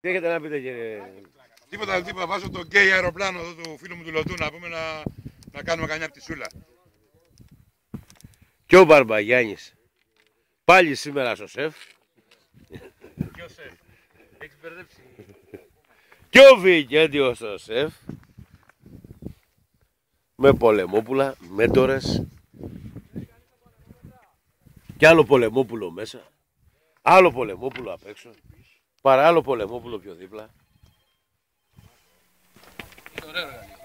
Τι έχετε να πείτε, κύριε? Τίποτα. Βάζω το γκέι αεροπλάνο εδώ του φίλου μου του Λοντού να πούμε να κάνουμε κανιά πτυσούλα. Και ο Μπαρμπαγιάννης. Πάλι σήμερα στο σεφ. Ποιο σεφ? Έχεις μπερδέψει. Και ο Βικέντιος στο σεφ. Με πολεμόπουλα, μέντορες. Και άλλο πολεμόπουλο μέσα. Άλλο πολεμόπουλο απ' έξω. Παρά άλλο πολεμόπουλο πιο δίπλα. Είναι ωραίο εργαλείο.